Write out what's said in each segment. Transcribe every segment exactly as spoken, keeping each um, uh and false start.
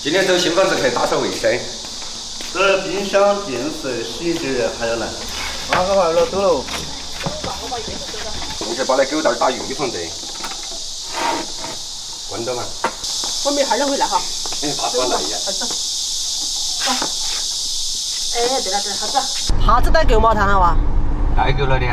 今天走新房子去打扫卫生。 这冰箱、电视、洗衣机还要来。那个话了，走喽。 你去把那狗蛋打预防针。关到嘛。 我们一会儿就回来哈。 哎，怕转来呀。 走。走。哎，对了对了，好走。啥子带狗毛糖了哇？ 带够了的。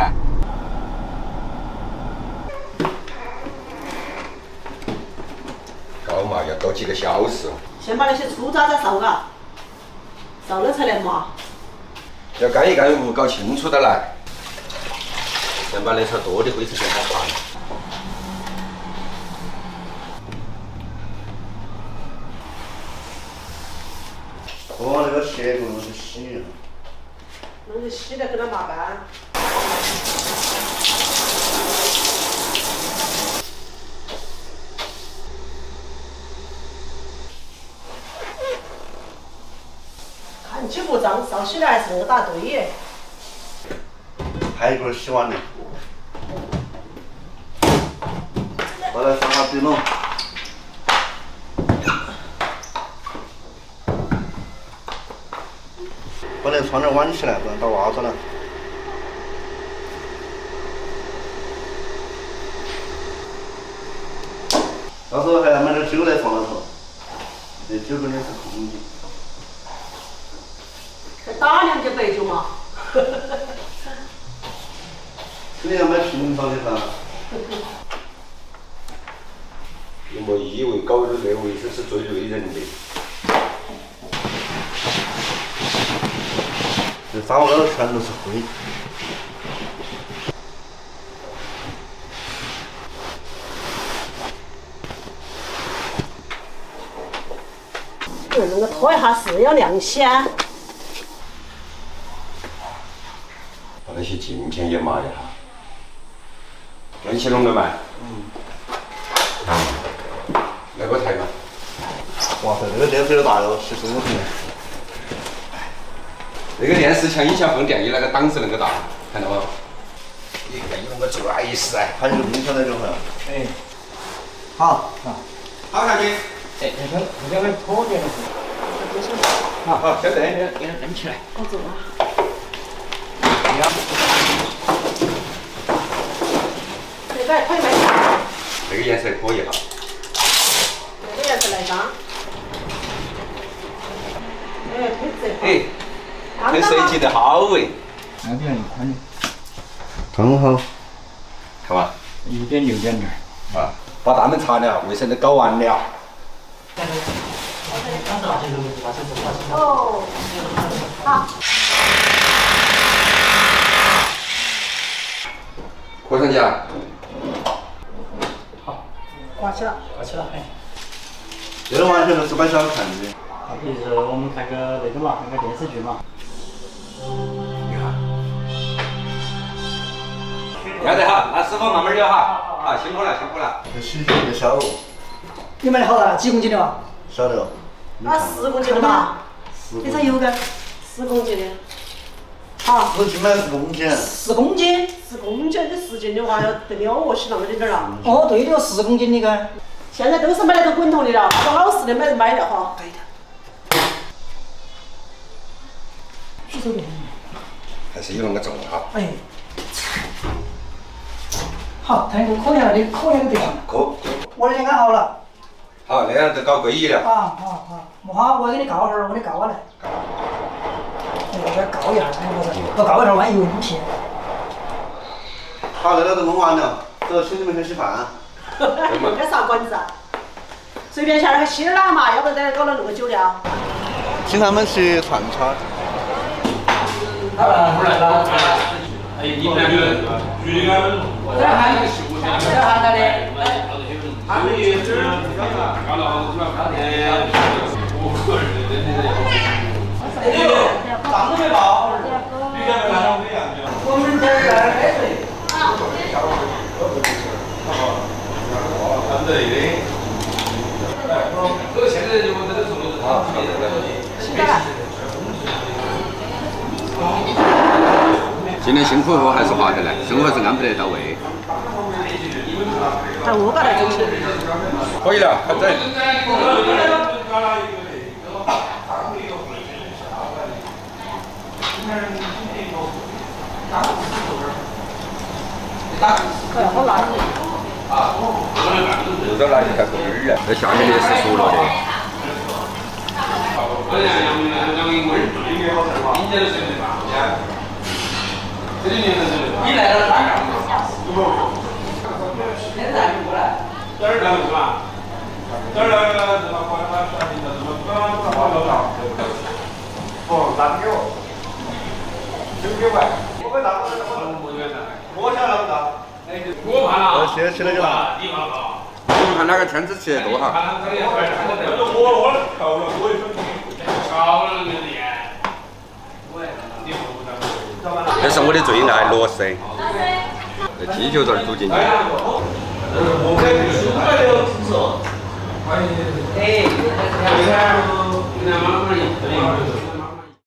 搞嘛要搞几个小时。 先把那些粗渣渣扫嘎，扫了才能麻。 要干一干物搞清楚的来。先把那层多的灰尘先把它擦。 哦，那个鞋子弄去洗。 弄去洗了给它麻干。看起不脏，扫起来还是那么大堆耶。 还有一个洗碗的。过来放下笔笼。把那窗帘挽起来，不然打袜子了。到时候还要买点酒来放里头，这酒肯定是空的。 再打两斤白酒嘛。 肯定要买瓶装的噻。 你莫以为搞这个卫生是最累人的。 这沙发高头全都是灰。 嗯，那个拖一下是要亮些。 把那些镜片也抹一下。卷起拢了嘛？嗯。那个台嘛。 哇塞，这个电视有大哟，十四公分。 那个电视墙音响放电影那个档是那个大，看到吗？你看有那个拽死哎！ 还有个冰箱在这块。哎。好，好。 好下去。 哎，那个那个拖点的是。 好，好，晓得。 给它扔起来。 好走啊。这个可以买啥？ 这个颜色可以哈。 这个颜色来张。哎，配色好。 哎。这设计得好哎！ 那边一宽的， 刚好。 看嘛。 一点六点二。 啊，把大门擦了，卫生都搞完了。 哦，好。 合上去啊。 好。 挂起了。 挂起了，哎。 这个完全都是摆小看的。 比如说我们看个那个嘛，看个电视剧嘛。 你看。要得哈，那师傅慢慢摇哈。好，辛苦了，辛苦了。 这洗衣机的小哦。 你买的好大？几公斤的嘛？ 晓得哦。 那四公斤的嘛？你才有个四公斤的。好。 我去买四公斤。 四公斤？ 四公斤，你十斤的话要得了我洗那么点点了。 哦，对的，四公斤的个。 现在都是买那个滚筒的了，那个老式的买买了哈。对的。许手边。 还是有那个重哈。 哎。好，看个可量的可量的地方。 可。 我的先干好了。 好，那样就搞归一了。 啊，好好，没好，我给你告会儿，我给你告下来。哎，给他告一下，看不是？不告一下，万一有问题。 好，这个都弄完了，走，请你们去吃饭。 这啥馆子啊？随便下来洗点儿嘛，要不然在这搞了那么久了。 请他们吃串串。 老板，出来了。 哎，你们两个距离俺们这还有十五天，这还那里。 他们也是搞了是吧？哎，我个人的那个。 哎呦，账都没报。 你看没看到这样子？ 我们这儿来开水。 啊。他们这里。这个现在就我在这做的是啊， 今天辛苦活还是划得来，生活是安排得到位。 还我搞来整起。 可以了，快整。 儿，这下面的是熟了的。 我讲杨杨杨英文，应该好看吧？应该是对吧？这里面是你来了哪干？不，现在过来。这儿来是吧？这儿来了，这个过来把啥子的，什么刚刚把花楼上，不，打给我，九九块，我给打，我想那么大，我怕了， 现在起来就拿， 你怕了。 我们看哪个天子吃得多哈。 我我跳了，我一手少了那个脸。 这是我的最爱螺丝，这鸡就这儿煮进去。 我给五百六十。哎，你看。